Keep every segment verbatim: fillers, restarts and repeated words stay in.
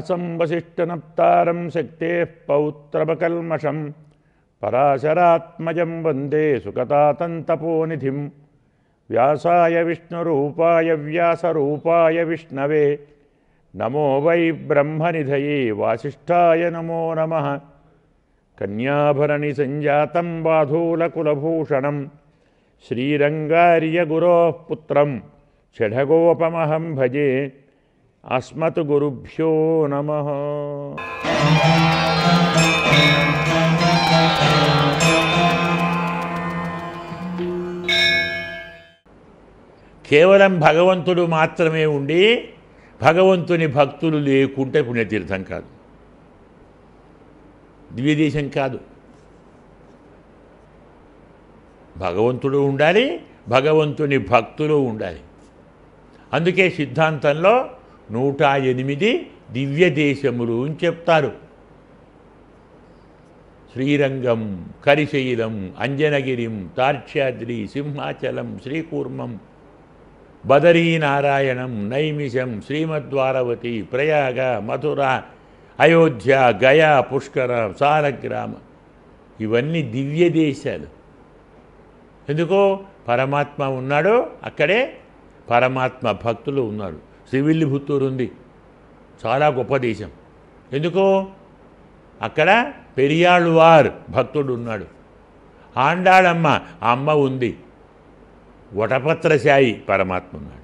వ్యాసం వసిష్ఠనప్తారం శక్తేః పౌత్రమకల్మషం పరాశరాత్మజం వందే సుకతాతంతపోనిధిం వ్యాసాయ విష్ణురూపాయ వ్యాసరూపాయ విష్ణవే నమో వై బ్రహ్మనిధయే వాసిష్ఠాయ నమో నమః. కన్యాభరణి సంజాతం బాధూలకులభూషణం శ్రీరంగార్యగురోః పుత్రం షఢగోపమహం భజే అస్మత్ గురుభ్యో నమః. కేవలం భగవంతుడు మాత్రమే ఉండి భగవంతుని భక్తులు లేకుంటే పుణ్యతీర్థం కాదు, దివ్యదేశం కాదు. భగవంతుడు ఉండాలి, భగవంతుని భక్తులు ఉండాలి. అందుకే సిద్ధాంతంలో నూట ఎనిమిది దివ్య దేశములు అని చెప్తారు. శ్రీరంగం, కరిశైలం, అంజనగిరిం, తార్క్ష్యాద్రి, సింహాచలం, శ్రీకూర్మం, బదరీనారాయణం, నైమిషం, శ్రీమద్వారవతి, ప్రయాగ, మథుర, అయోధ్య, గయా, పుష్కర, సాలగ్రామ, ఇవన్నీ దివ్య దేశాలు. ఎందుకో పరమాత్మ ఉన్నాడో అక్కడే పరమాత్మ భక్తులు ఉన్నాడు. శ్రీవిల్లిపుత్తూరు ఉంది, చాలా గొప్ప దేశం. ఎందుకో అక్కడ పెరియాళ్ళవార్ భక్తుడు ఉన్నాడు. ఆండాళమ్మ అమ్మ ఉంది. వటపత్రశాయి పరమాత్మ ఉన్నాడు.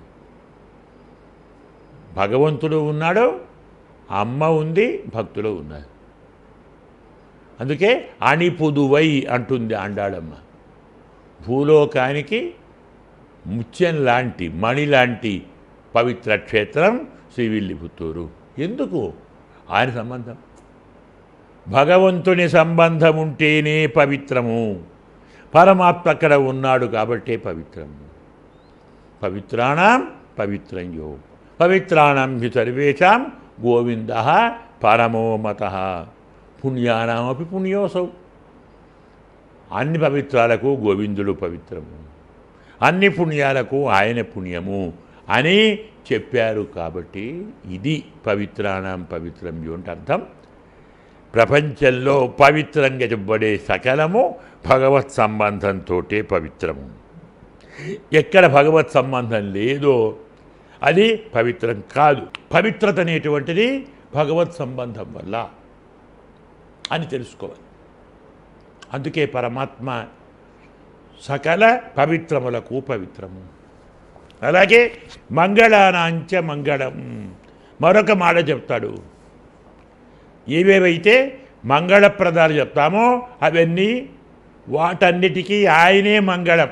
భగవంతుడు ఉన్నాడు, అమ్మ ఉంది, భక్తులు ఉన్నారు. అందుకే అణిపుదువై అంటుంది ఆండాళమ్మ. భూలోకానికి ముత్యం లాంటి మణి లాంటి పవిత్ర క్షేత్రం శ్రీవిల్లిపుత్తూరు. ఎందుకు? ఆయన సంబంధం, భగవంతుని సంబంధం ఉంటేనే పవిత్రము. పరమాత్మ అక్కడ ఉన్నాడు కాబట్టే పవిత్రము. పవిత్రాణం పవిత్రం యో పవిత్రాణం హి సర్వేషాం గోవింద పరమో మతః పుణ్యానామపి పుణ్యోసౌ. అన్ని పవిత్రాలకు గోవిందుడు పవిత్రము, అన్ని పుణ్యాలకు ఆయన పుణ్యము అని చెప్పారు. కాబట్టి ఇది పవిత్రాణం పవిత్రం యో అంటే అర్థం. ప్రపంచంలో పవిత్రంగా చెప్పబడే సకలము భగవత్ సంబంధంతో పవిత్రము. ఎక్కడ భగవత్ సంబంధం లేదో అది పవిత్రం కాదు. పవిత్రత అనేటువంటిది భగవత్ సంబంధం వల్ల అని తెలుసుకోవాలి. అందుకే పరమాత్మ సకల పవిత్రములకు పవిత్రము. అలాగే మంగళానాంచ మంగళం, మరొక మాట చెప్తాడు. ఏవేవైతే మంగళప్రదాలు చెప్తామో అవన్నీ వాటన్నిటికీ ఆయనే మంగళం.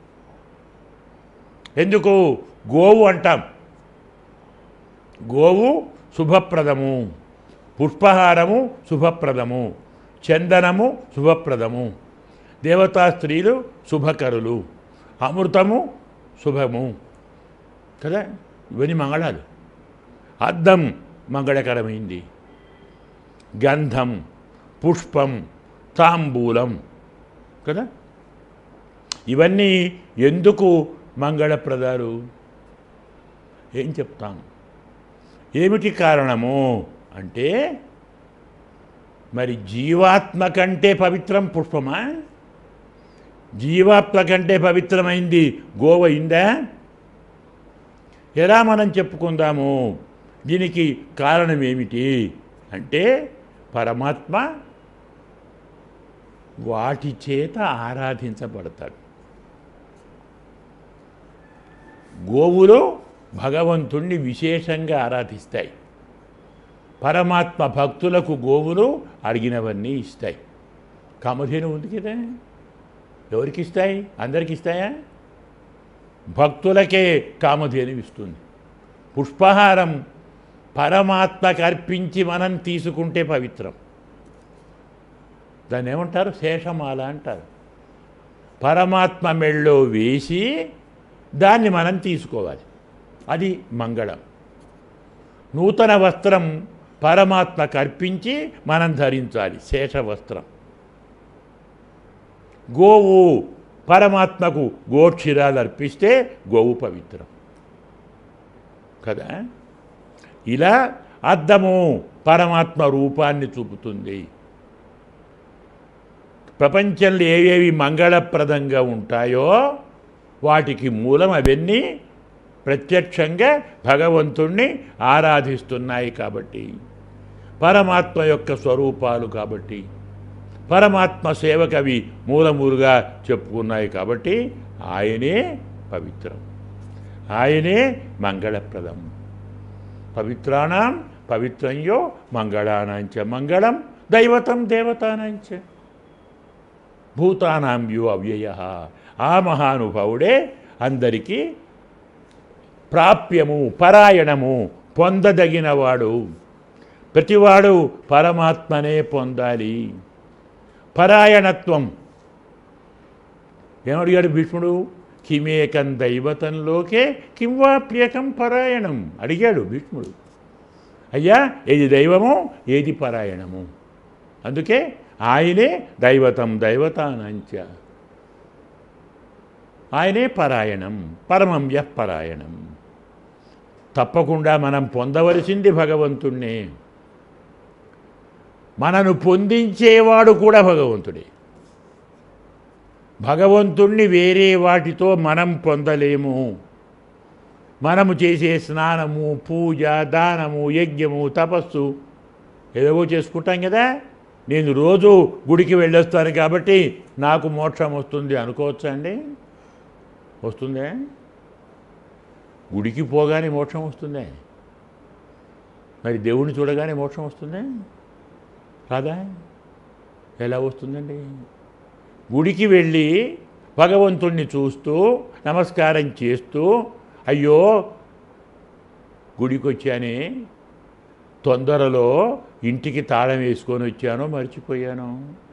ఎందుకు? గోవు అంటాం, గోవు శుభప్రదము, పుష్పహారము శుభప్రదము, చందనము శుభప్రదము, దేవతా స్త్రీలు శుభకరులు, అమృతము శుభము కదా, ఇవన్నీ మంగళాలు. అద్దం మంగళకరమైంది, గంధం, పుష్పం, తాంబూలం కదా, ఇవన్నీ ఎందుకు మంగళప్రదాలు? ఏం చెప్తాం? ఏమిటి కారణము అంటే, మరి జీవాత్మ కంటే పవిత్రం పుష్పమా? జీవాత్మ కంటే పవిత్రమైంది గోవు అయిందా? ఎలా మనం చెప్పుకుందాము? దీనికి కారణం ఏమిటి అంటే, పరమాత్మ వాటి చేత ఆరాధించబడతాడు. గోవులు భగవంతుణ్ణి విశేషంగా ఆరాధిస్తాయి. పరమాత్మ భక్తులకు గోవులు అడిగినవన్నీ ఇస్తాయి. కామధేను ఉంది కదా, ఎవరికి ఇస్తాయి? అందరికి ఇస్తాయా? భక్తులకే కామధేను ఇస్తుంది. పుష్పహారం పరమాత్మకు అర్పించి మనం తీసుకుంటే పవిత్రం. దాన్ని ఏమంటారు? శేషమాల అంటారు. పరమాత్మ మెళ్ళో వేసి దాన్ని మనం తీసుకోవాలి, అది మంగళం. నూతన వస్త్రం పరమాత్మకు అర్పించి మనం ధరించాలి, శేషవస్త్రం. గోవు పరమాత్మకు గోక్షీరాలు అర్పిస్తే గోవు పవిత్రం కదా. ఇలా అద్దము పరమాత్మ రూపాన్ని చూపుతుంది. ప్రపంచంలో ఏవేవి మంగళప్రదంగా ఉంటాయో వాటికి మూలం అవన్నీ ప్రత్యక్షంగా భగవంతుణ్ణి ఆరాధిస్తున్నాయి కాబట్టి, పరమాత్మ యొక్క స్వరూపాలు కాబట్టి, పరమాత్మ సేవకవి మూలమూలుగా చెప్పుకున్నాయి కాబట్టి ఆయనే పవిత్రం, ఆయనే మంగళప్రదం. పవిత్రాణం పవిత్రంయో మంగళానాంచ మంగళం దైవతం దేవతానాంచ భూతానాం యో అవ్యయ. ఆ మహానుభావుడే అందరికీ ప్రాప్యము, పరాయణము, పొందదగినవాడు. ప్రతివాడు పరమాత్మనే పొందాలి. పరాయణత్వం ఏమడిగాడు భీష్ముడు? కిమేకం దైవతంలోకే కిం వాప్యేకం పరాయణం అడిగాడు భీష్ముడు. అయ్యా, ఏది దైవము, ఏది పరాయణము? అందుకే ఆయనే దైవతం దైవతానంచ, ఆయనే పరాయణం, పరమం యః పరాయణం. తప్పకుండా మనం పొందవలసింది భగవంతుణ్ణే. మనను పొందించేవాడు కూడా భగవంతుడే. భగవంతుణ్ణి వేరే వాటితో మనం పొందలేము. మనము చేసే స్నానము, పూజ, దానము, యజ్ఞము, తపస్సు ఏదో చేసుకుంటాం కదా. నేను రోజు గుడికి వెళ్ళొస్తాను కాబట్టి నాకు మోక్షం వస్తుంది అనుకోవచ్చా అండి? వస్తుందే? గుడికి పోగానే మోక్షం వస్తుందే? మరి దేవుణ్ణి చూడగానే మోక్షం వస్తుందే? రాదా? ఎలా వస్తుందండి? గుడికి వెళ్ళి భగవంతుణ్ణి చూస్తూ నమస్కారం చేస్తూ, అయ్యో గుడికి వచ్చానే, తొందరలో ఇంటికి తాళం వేసుకొని వచ్చానో మర్చిపోయాను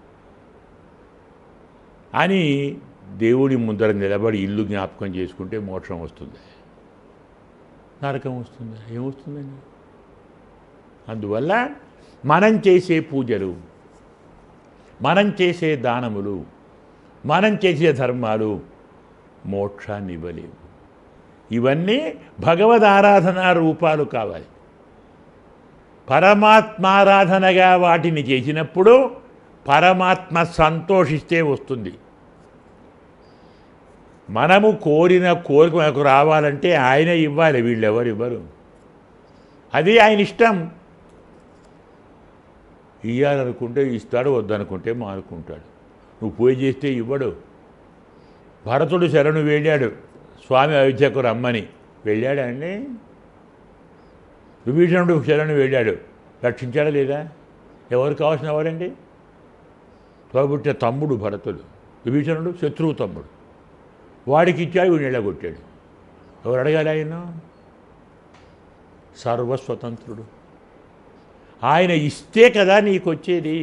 అని దేవుడి ముందర నిలబడి ఇల్లు జ్ఞాపకం చేసుకుంటే మోక్షం వస్తుంది, నరకం వస్తుంది? ఏమొస్తుందండి? అందువల్ల మనం చేసే పూజలు, మనం చేసే దానములు, మనం చేసే ధర్మాలు మోక్షాన్ని ఇవ్వలేవు. ఇవన్నీ భగవద్ ఆరాధనా రూపాలు కావాలి. పరమాత్మారాధనగా వాటిని చేసినప్పుడు పరమాత్మ సంతోషిస్తే వస్తుంది. మనము కోరిన కోరిక మనకు రావాలంటే ఆయన ఇవ్వాలి, వీళ్ళెవరు ఇవ్వరు. అది ఆయన ఇష్టం. ఇవ్వాలనుకుంటే ఇస్తాడు, వద్దనుకుంటే మానుకుంటాడు. నువ్వు పూజ చేస్తే ఇవ్వడు. భరతుడు శరణు వెళ్ళాడు స్వామి అయోధ్యకు రమ్మని, వెళ్ళాడా అండి? విభీషణుడు శరణు వెళ్ళాడు, రక్షించాడా లేదా? ఎవరు కావాల్సిన వాడండి? తోబుట్టిన తమ్ముడు భరతుడు, విభీషణుడు శత్రువు తమ్ముడు. వాడికి ఇచ్చాడు, వీడిని ఎళ్ళగొట్టాడు. ఎవరు అడగాలి? ఆయన సర్వస్వతంత్రుడు. ఆయన ఇస్తే కదా నీకు వచ్చేది.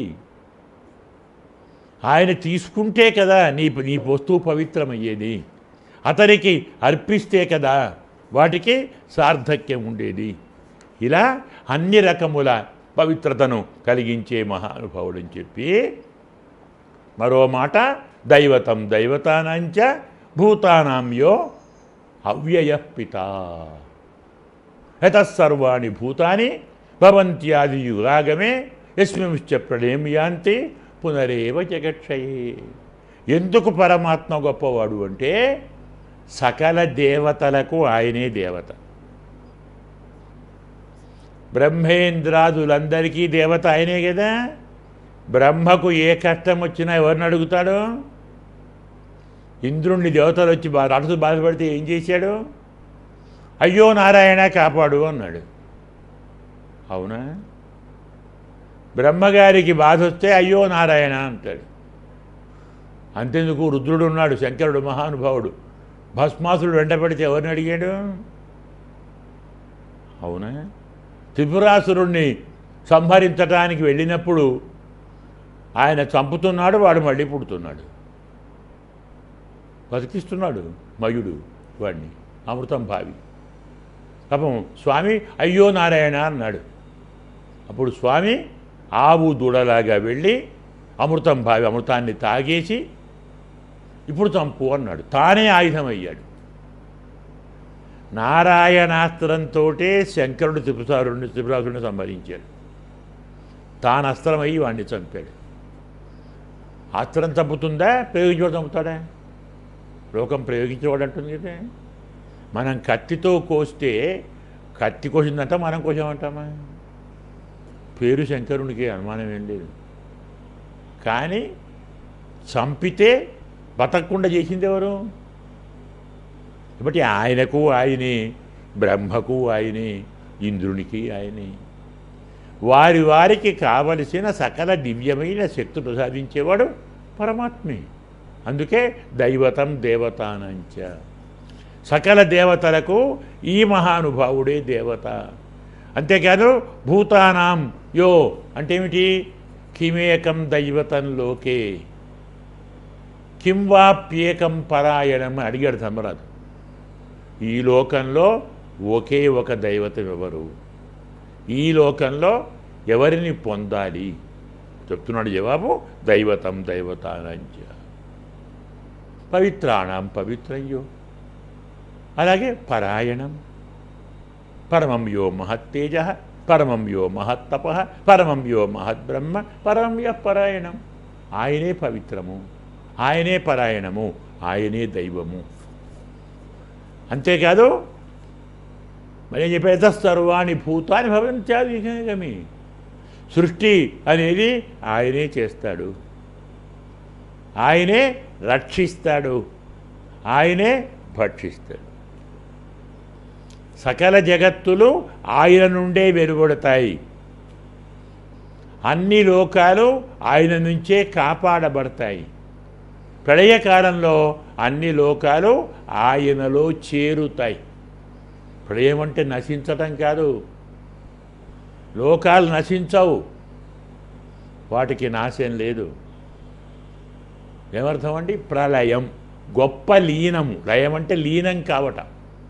ఆయన తీసుకుంటే కదా నీ నీ వస్తువు పవిత్రమయ్యేది. అతనికి అర్పిస్తే కదా వాటికి సార్థక్యం ఉండేది. ఇలా అన్ని రకముల పవిత్రతను కలిగించే మహానుభావుడని చెప్పి మరో మాట, దైవతం దైవతానాంచ భూతానాంయో అవ్యయః పితా యతస్సర్వాణి భూతాని భవంత్యాది యుగాగమే యస్మింశ్చ ప్రళయం యాంతి పునరేవ జగక్షయే. ఎందుకు పరమాత్మ గొప్పవాడు అంటే సకల దేవతలకు ఆయనే దేవత. బ్రహ్మేంద్రాదులందరికీ దేవత ఆయనే కదా. బ్రహ్మకు ఏ కష్టం వచ్చినా ఎవరిని అడుగుతాడు? ఇంద్రుణ్ణి దేవతలు వచ్చి బా రాక్షసులు బాధపడితే ఏం చేశాడు? అయ్యో నారాయణ కాపాడు అన్నాడు. అవునా? బ్రహ్మగారికి బాధ వస్తే అయ్యో నారాయణ అంటాడు. అంతెందుకు, రుద్రుడు ఉన్నాడు, శంకరుడు మహానుభావుడు, భస్మాసుడు వెంటపడితే ఎవరిని అడిగాడు? అవునా? త్రిపురాసురుణ్ణి సంహరించడానికి వెళ్ళినప్పుడు ఆయన చంపుతున్నాడు, వాడు మళ్ళీ పుడుతున్నాడు, బతికిస్తున్నాడు మయుడు వాడిని, అమృతం భావి. పాపం స్వామి అయ్యో నారాయణ అన్నాడు. అప్పుడు స్వామి ఆవు దూడలాగా వెళ్ళి అమృతం భావి అమృతాన్ని తాగేసి ఇప్పుడు చంపు అన్నాడు. తానే ఆయుధం అయ్యాడు. నారాయణాస్త్రంతో శంకరుడు త్రిపురాసురుడిని త్రిపురాసురుడిని సంహరించాడు. తాను అస్త్రమయ్యి వాడిని చంపాడు. అస్త్రం చంపుతుందా, ప్రయోగించేవాడు చంపుతాడా? లోకం ప్రయోగించేవాడు అంటుంది కదా. మనం కత్తితో కోస్తే కత్తి కోసిందంట, మనం కోసామంటామా? పేరు శంకరునికి అనుమానం ఏం లేదు. కానీ చంపితే బతకకుండా చేసింది ఎవరు? కాబట్టి ఆయనకు ఆయనే, బ్రహ్మకు ఆయనే, ఇంద్రునికి ఆయనే. వారి వారికి కావలసిన సకల దివ్యమైన శక్తి ప్రసాదించేవాడు పరమాత్మే. అందుకే దైవతం దేవతానంచ, సకల దేవతలకు ఈ మహానుభావుడే దేవత. అంతేకాదు భూతానాం యో అంటే ఏమిటి? కిమేకం దైవతం లోకే కిం వాప్యేకం పరాయణం అని అడిగాడు ధర్మరాజు. ఈ లోకంలో ఒకే ఒక దైవతం ఎవరు? ఈ లోకంలో ఎవరిని పొందాలి? చెప్తున్నాడు జవాబు, దైవతం దైవతానంచ పవిత్రాణం పవిత్రయ్యో. అలాగే పరాయణం, పరమం యో మహత్తేజ, పరమం యో మహత్తప, పరమం యో మహద్బ్రహ్మ, పరమం యః పరాయణం. ఆయనే పవిత్రము, ఆయనే పరాయణము, ఆయనే దైవము. అంతేకాదు మరి చెప్పేత సర్వాణి భూతాన్ని భవంత్యాదిగమి, సృష్టి అనేది ఆయనే చేస్తాడు, ఆయనే రక్షిస్తాడు, ఆయనే భక్షిస్తాడు. సకల జగత్తులు ఆయన నుండే వెలువడతాయి. అన్ని లోకాలు ఆయన నుంచే కాపాడబడతాయి. ప్రళయకాలంలో అన్ని లోకాలు ఆయనలో చేరుతాయి. ప్రళయం అంటే నశించటం కాదు, లోకాలు నశించవు, వాటికి నాశం లేదు. ఏమర్థం అండి? ప్రళయం గొప్ప లీనము, లయం అంటే లీనం కావటం.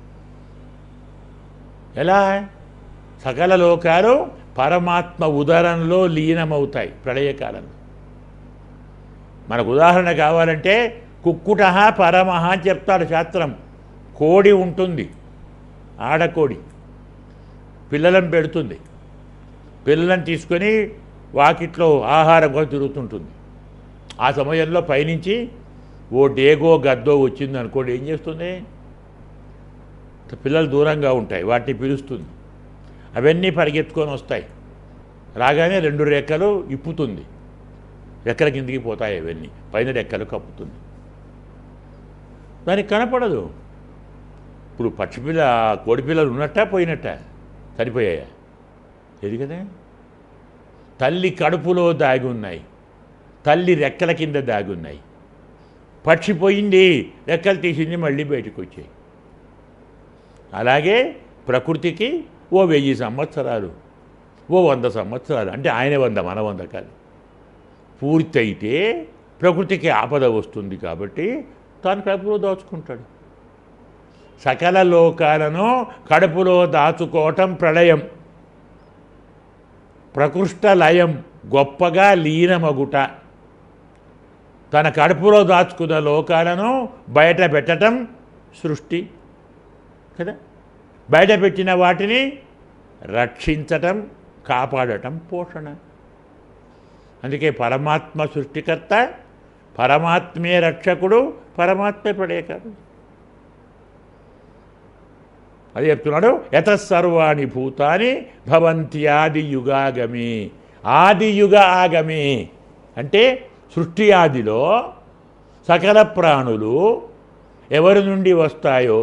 ఎలా? సకల లోకాలు పరమాత్మ ఉదరంలో లీనమవుతాయి ప్రళయకాలంలో. మనకు ఉదాహరణ కావాలంటే కుక్కుట పరమః అని చెప్తాడు శాస్త్రం. కోడి ఉంటుంది, ఆడకోడి పిల్లలను పెడుతుంది, పిల్లలను తీసుకొని వాకిట్లో ఆహారం కూడా తిరుగుతుంటుంది. ఆ సమయంలో పైనుంచి ఓ డేగో గద్దో వచ్చింది అనుకోండి, ఏం చేస్తుంది? పిల్లలు దూరంగా ఉంటాయి, వాటిని పిలుస్తుంది, అవన్నీ పరిగెత్తుకొని వస్తాయి. రాగానే రెండు రెక్కలు ఇప్పుతుంది, రెక్కల కిందికి పోతాయి, అవన్నీ పైన రెక్కలు కప్పుతుంది. దానికి కనపడదు. ఇప్పుడు పక్షిపిల్ల కోడిపిల్లలు ఉన్నట్ట పోయినట్ట, సరిపోయాయా? లేదు కదా. తల్లి కడుపులో దాగి ఉన్నాయి, తల్లి రెక్కల కింద దాగి ఉన్నాయి. పక్షి పోయింది, రెక్కలు తీసింది, మళ్ళీ బయటకు వచ్చాయి. అలాగే ప్రకృతికి ఓ వెయ్యి సంవత్సరాలు, ఓ వంద సంవత్సరాలు, అంటే ఆయన వంద మన వంద కాదు. పూర్తయితే ప్రకృతికి ఆపద వస్తుంది కాబట్టి తాను కడుపులో దాచుకుంటాడు. సకల లోకాలను కడుపులో దాచుకోవటం ప్రళయం. ప్రకృష్ట లయం గొప్పగా లీనమగుట. తన కడుపులో దాచుకున్న లోకాలను బయట పెట్టడం సృష్టి కదా. బయట పెట్టిన వాటిని రక్షించటం, కాపాడటం పోషణ. అందుకే పరమాత్మ సృష్టికర్త, పరమాత్మే రక్షకుడు, పరమాత్మే ప్రళయకారుడు. అది చెప్తున్నాడు, యతసర్వాణి భూతాని భవంతి ఆదియుగాగమి. ఆదియుగ ఆగమి అంటే సృష్టి ఆదిలో సకల ప్రాణులు ఎవరి నుండి వస్తాయో,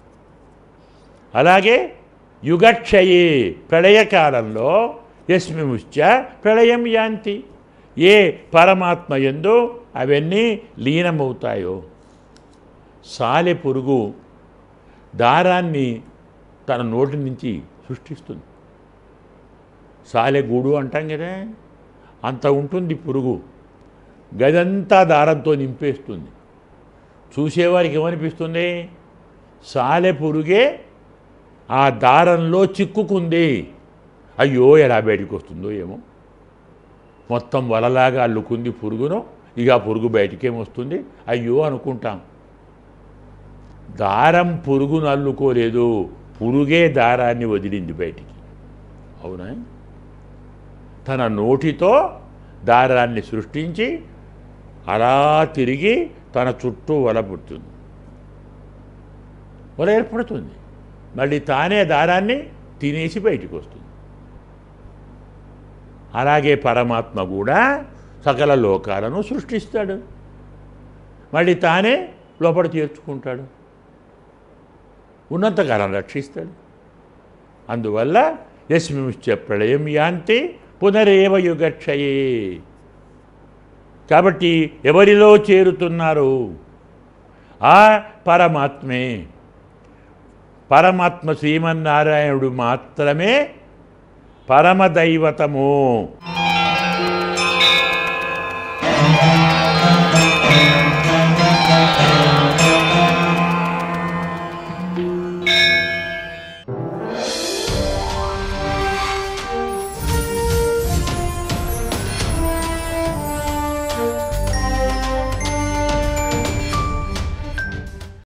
అలాగే యుగక్షయే ప్రళయకాలంలో యస్మిముశ్చ ప్రళయం యాంతి, ఏ పరమాత్మ యందు అవన్నీ లీనమవుతాయో. సాలె పురుగు దారాన్ని తన నోటి నుంచి సృష్టిస్తుంది. సాలె గూడు అంటాం కదా, అంత ఉంటుంది పురుగు. గదంతా దారంతో నింపేస్తుంది. చూసేవారికి ఏమనిపిస్తుంది? సాలె పురుగే ఆ దారంలో చిక్కుకుంది, అయ్యో ఎలా బయటకు వస్తుందో ఏమో, మొత్తం వలలాగా అల్లుకుంది పురుగును, ఇక ఆ పురుగు బయటికేమొస్తుంది, అయ్యో అనుకుంటాం. దారం పురుగును అల్లుకోలేదు, పురుగే దారాన్ని వదిలింది బయటికి. అవునా? తన నోటితో దారాన్ని సృష్టించి అలా తిరిగి తన చుట్టూ వల పుడుతుంది, వల ఏర్పడుతుంది. మళ్ళీ తానే దారాన్ని తినేసి బయటికి వస్తుంది. అలాగే పరమాత్మ కూడా సకల లోకాలను సృష్టిస్తాడు, మళ్ళీ తానే లోపల చేర్చుకుంటాడు, ఉన్నంతకాలం రక్షిస్తాడు. అందువల్ల యస్మింశ్చ ప్రళయం యాంతి పునరేవ యుగక్షయే. కాబట్టి ఎవరిలో చేరుతున్నారు? ఆ పరమాత్మే. పరమాత్మ శ్రీమన్నారాయణుడు మాత్రమే పరమదైవతము.